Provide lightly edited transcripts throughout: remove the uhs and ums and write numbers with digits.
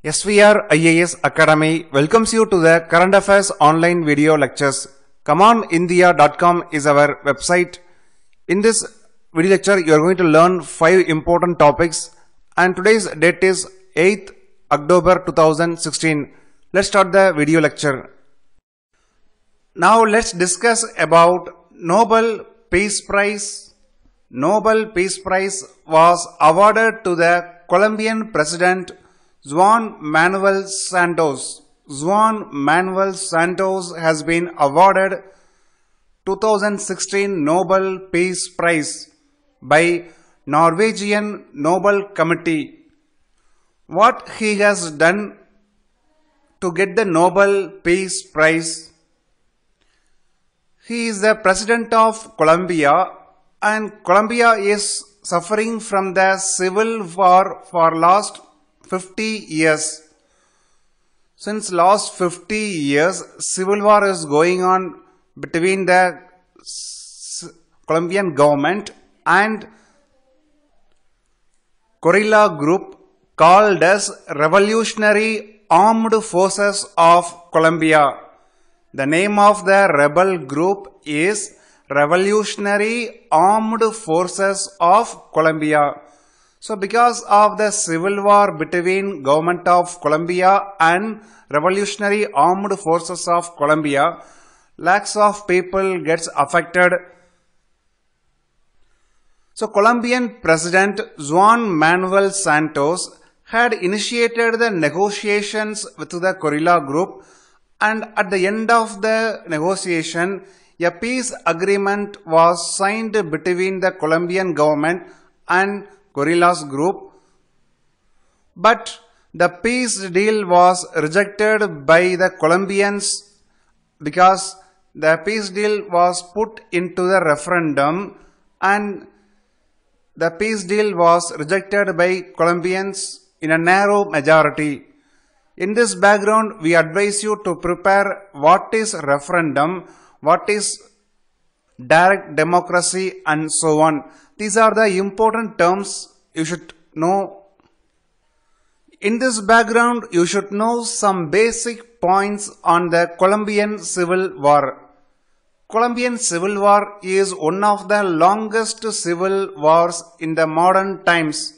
SVR IAS Academy welcomes you to the Current Affairs online video lectures. ComeOnIndia.com is our website. In this video lecture, you are going to learn 5 important topics, and today's date is 8th October 2016. Let's start the video lecture. Now let's discuss about Nobel Peace Prize. Nobel Peace Prize was awarded to the Colombian President Juan Manuel Santos. Juan Manuel Santos has been awarded 2016 Nobel Peace Prize by Norwegian Nobel Committee. What he has done to get the Nobel Peace Prize? He is the President of Colombia, and Colombia is suffering from the civil war for last 50 years. Since last 50 years, civil war is going on between the Colombian government and guerrilla group called as Revolutionary Armed Forces of Colombia. The name of the rebel group is Revolutionary Armed Forces of Colombia. So because of the civil war between government of Colombia and Revolutionary Armed Forces of Colombia, lakhs of people gets affected. So Colombian President Juan Manuel Santos had initiated the negotiations with the guerrilla group, and at the end of the negotiation, a peace agreement was signed between the Colombian government and guerrillas group. But the peace deal was rejected by the Colombians because the peace deal was put into the referendum, and the peace deal was rejected by Colombians in a narrow majority. In this background, we advise you to prepare what is referendum, what is direct democracy, and so on. These are the important terms you should know. In this background, you should know some basic points on the Colombian Civil War. Colombian Civil War is one of the longest civil wars in the modern times.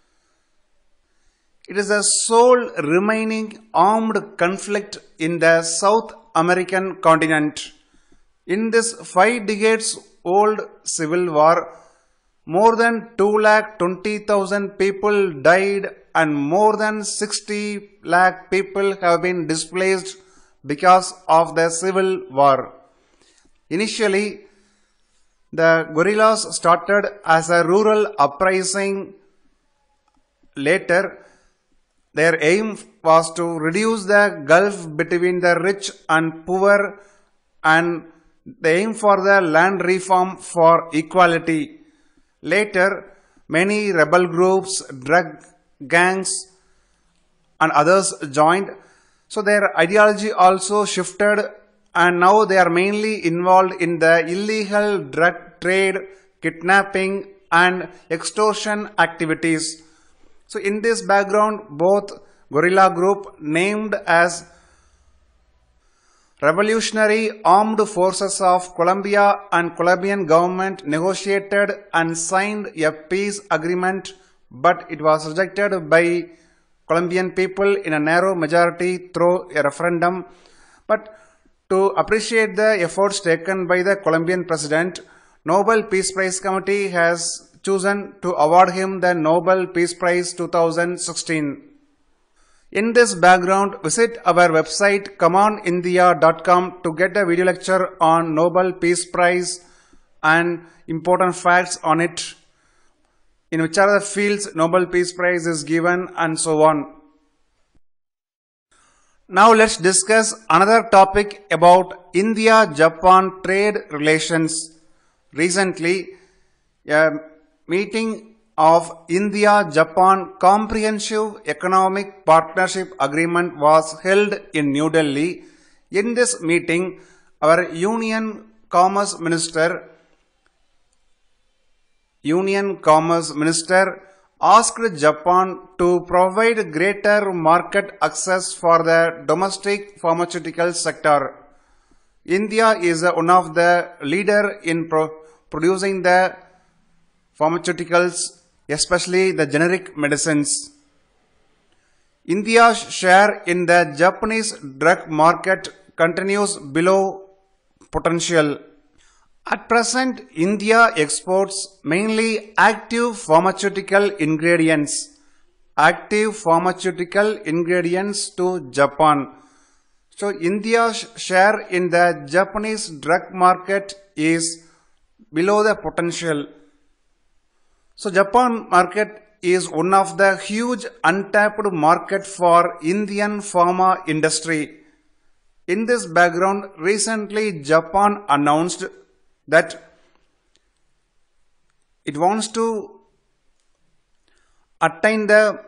It is the sole remaining armed conflict in the South American continent. In this 5 decades old civil war, more than 220,000 people died and more than 60 lakh people have been displaced because of the civil war. Initially, the guerrillas started as a rural uprising. Later, their aim was to reduce the gulf between the rich and poor, and the aim for the land reform for equality. Later, many rebel groups, drug gangs and others joined. So their ideology also shifted, and now they are mainly involved in the illegal drug trade, kidnapping and extortion activities. So in this background, both guerrilla group named as Revolutionary Armed Forces of Colombia and Colombian government negotiated and signed a peace agreement, but it was rejected by Colombian people in a narrow majority through a referendum. But to appreciate the efforts taken by the Colombian president, Nobel Peace Prize Committee has chosen to award him the Nobel Peace Prize 2016. In this background, visit our website ComeOnIndia.com to get a video lecture on Nobel Peace Prize and important facts on it, in which are the fields Nobel Peace Prize is given, and so on. Now let's discuss another topic about India-Japan trade relations. Recently, a meeting of India-Japan Comprehensive Economic Partnership Agreement was held in New Delhi. In this meeting, our Union Commerce Minister asked Japan to provide greater market access for the domestic pharmaceutical sector. India is one of the leaders in producing the pharmaceuticals, especially the generic medicines. India's share in the Japanese drug market continues below potential. At present, India exports mainly active pharmaceutical ingredients to Japan. So, India's share in the Japanese drug market is below the potential. So, Japan market is one of the huge untapped market for Indian pharma industry. In this background, recently Japan announced that it wants to attain the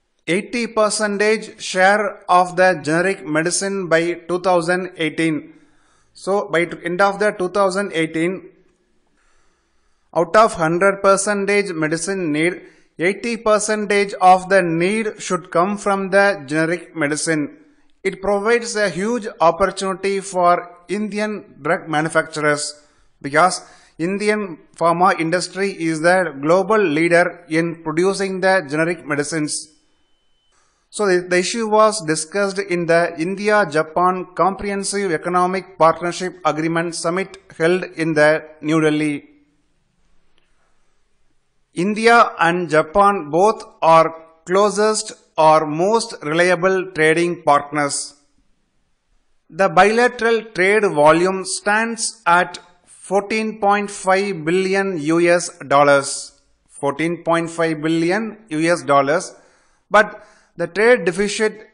80% share of the generic medicine by 2018. So, by end of the 2018, out of 100% medicine need, 80% of the need should come from the generic medicine. It provides a huge opportunity for Indian drug manufacturers because Indian pharma industry is the global leader in producing the generic medicines. So the issue was discussed in the India-Japan Comprehensive Economic Partnership Agreement Summit held in the New Delhi. India and Japan both are closest or most reliable trading partners. The bilateral trade volume stands at $14.5 billion US dollars. $14.5 billion US dollars. But the trade deficit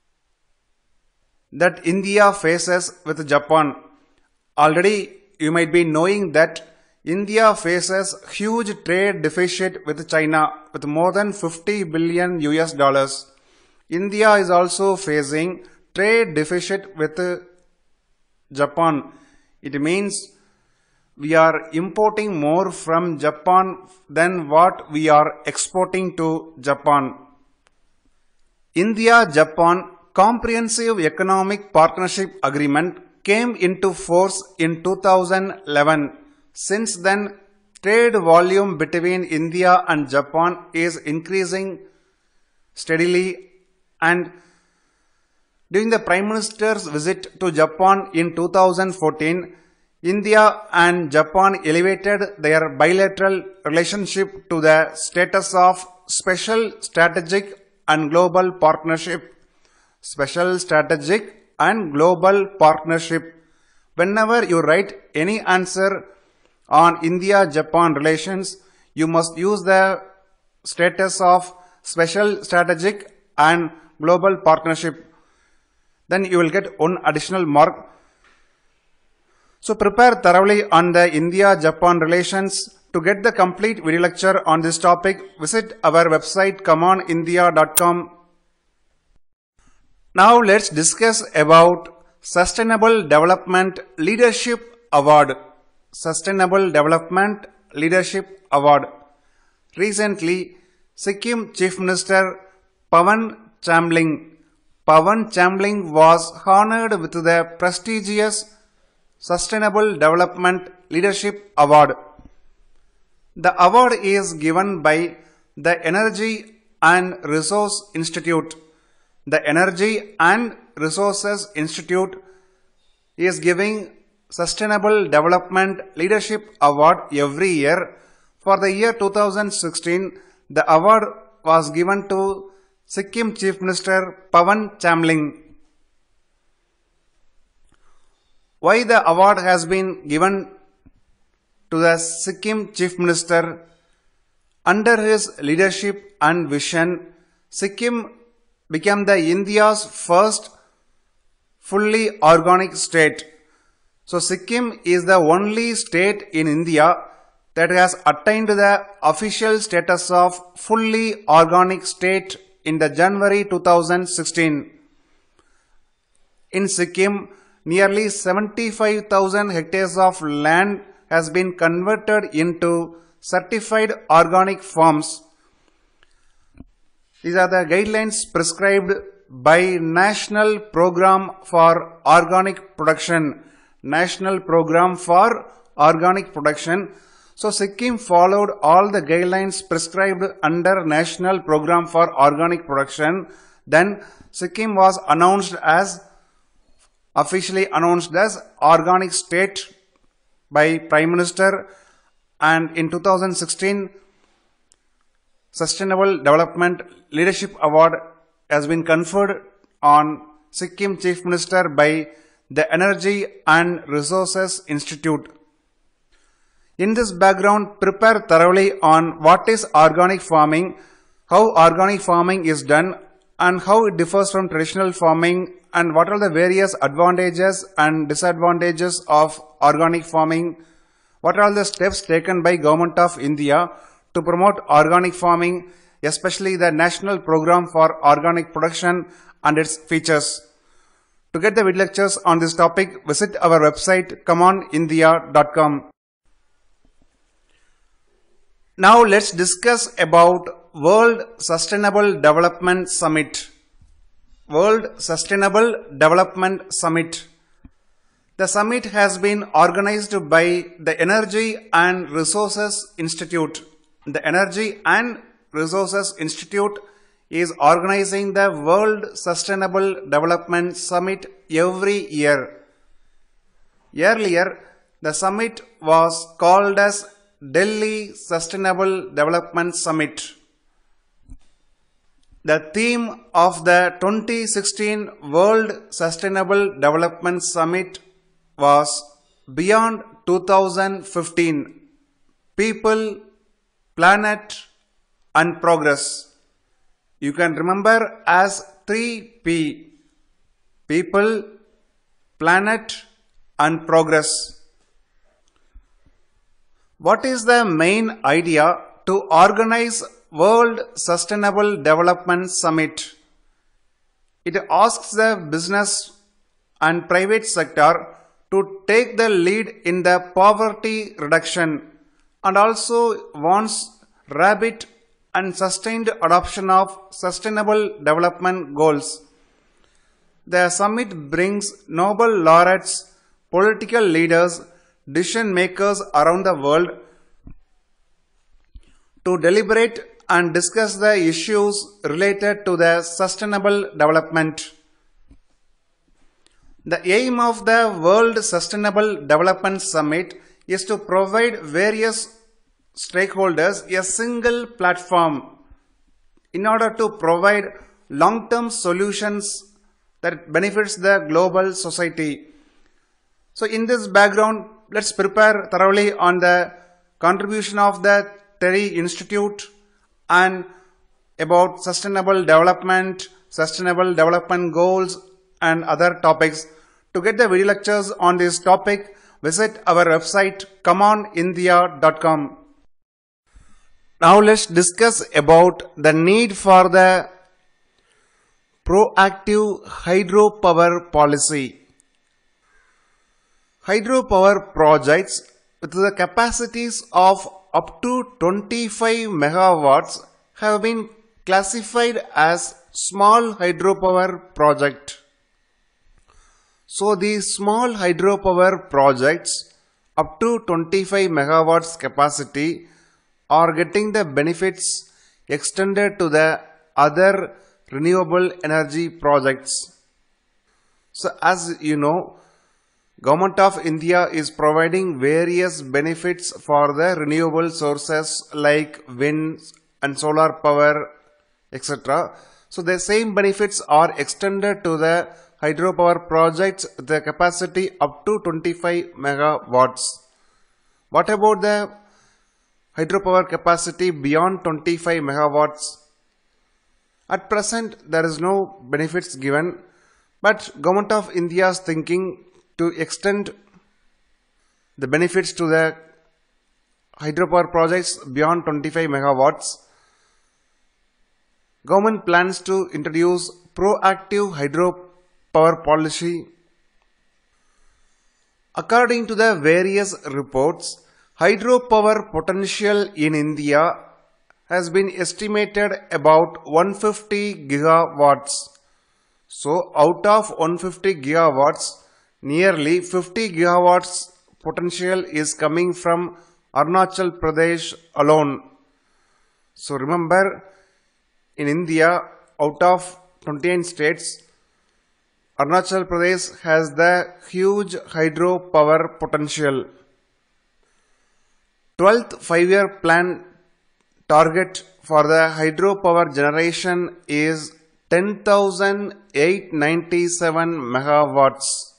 that India faces with Japan, already you might be knowing that India faces huge trade deficit with China with more than 50 billion US dollars. India is also facing trade deficit with Japan. It means we are importing more from Japan than what we are exporting to Japan. India-Japan Comprehensive Economic Partnership Agreement came into force in 2011. Since then, trade volume between India and Japan is increasing steadily, and during the Prime Minister's visit to Japan in 2014, India and Japan elevated their bilateral relationship to the status of special strategic and global partnership. Special strategic and global partnership. Whenever you write any answer on India-Japan relations, you must use the status of special strategic and global partnership. Then you will get one additional mark. So prepare thoroughly on the India-Japan relations. To get the complete video lecture on this topic, visit our website commandindia.com. Now let's discuss about Sustainable Development Leadership Award. Sustainable Development Leadership Award. Recently, Sikkim Chief Minister Pawan Chamling was honored with the prestigious Sustainable Development Leadership Award. The award is given by the Energy and Resource Institute. The Energy and Resources Institute is giving Sustainable Development Leadership Award every year. For the year 2016, the award was given to Sikkim Chief Minister Pawan Chamling. Why the award has been given to the Sikkim Chief Minister? Under his leadership and vision, Sikkim became the India's first fully organic state. So Sikkim is the only state in India that has attained the official status of fully organic state in the January 2016. In Sikkim, nearly 75,000 hectares of land has been converted into certified organic farms. These are the guidelines prescribed by National Program for Organic Production. National Program for Organic Production. So Sikkim followed all the guidelines prescribed under National Program for Organic Production. Then Sikkim was officially announced as Organic State by Prime Minister, and in 2016 Sustainable Development Leadership Award has been conferred on Sikkim Chief Minister by the Energy and Resources Institute. In this background, prepare thoroughly on what is organic farming, how organic farming is done, and how it differs from traditional farming, and what are the various advantages and disadvantages of organic farming, what are the steps taken by Government of India to promote organic farming, especially the National Program for Organic Production and its features. To get the video lectures on this topic, visit our website commondindia.com. Now let's discuss about World Sustainable Development Summit. World Sustainable Development Summit. The summit has been organized by the Energy and Resources Institute. The Energy and Resources Institute is organizing the World Sustainable Development Summit every year. Earlier, the summit was called as Delhi Sustainable Development Summit. The theme of the 2016 World Sustainable Development Summit was Beyond 2015, People, Planet and Progress. You can remember as 3P, People, Planet and Progress. What is the main idea to organize World Sustainable Development Summit? It asks the business and private sector to take the lead in the poverty reduction and also wants rapid and sustained adoption of sustainable development goals. The summit brings Nobel laureates, political leaders, decision makers around the world to deliberate and discuss the issues related to the sustainable development. The aim of the World Sustainable Development Summit is to provide various stakeholders a single platform in order to provide long-term solutions that benefits the global society. So in this background, let's prepare thoroughly on the contribution of the TERI Institute and about sustainable development goals and other topics. To get the video lectures on this topic, visit our website commondindia.com. Now let's discuss about the need for the proactive hydropower policy. Hydropower projects with the capacities of up to 25 megawatts have been classified as small hydropower project. So these small hydropower projects up to 25 megawatts capacity are getting the benefits extended to the other renewable energy projects. So as you know, Government of India is providing various benefits for the renewable sources like wind and solar power, etc. So the same benefits are extended to the hydropower projects with the capacity up to 25 megawatts. What about the hydropower capacity beyond 25 megawatts? At present, there is no benefits given, but Government of India is thinking to extend the benefits to the hydropower projects beyond 25 megawatts. Government plans to introduce proactive hydropower policy. According to the various reports, hydropower potential in India has been estimated about 150 gigawatts. So out of 150 gigawatts, nearly 50 gigawatts potential is coming from Arunachal Pradesh alone. So remember, in India, out of 29 states, Arunachal Pradesh has the huge hydropower potential. 12th 5-year plan target for the hydropower generation is 10,897 megawatts.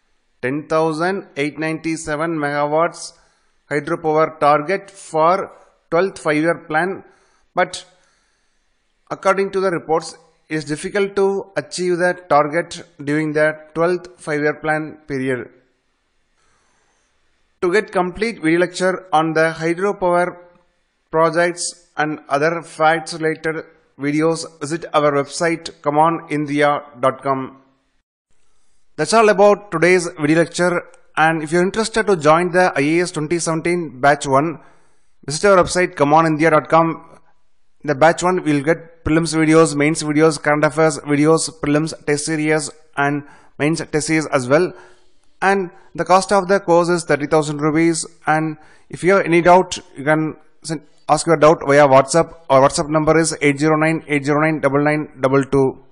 10,897 megawatts hydropower target for 12th 5-year plan, but according to the reports, it is difficult to achieve the target during the 12th 5-year plan period. To get complete video lecture on the hydropower projects and other facts related videos, visit our website commondindia.com. That's all about today's video lecture, and if you're interested to join the IAS 2017 batch 1, visit our website commondindia.com. In the batch 1, we'll get prelims videos, mains videos, current affairs videos, prelims test series and mains test series as well. And the cost of the course is 30,000 rupees. And if you have any doubt, you can ask your doubt via WhatsApp. Our WhatsApp number is 809-809-9922.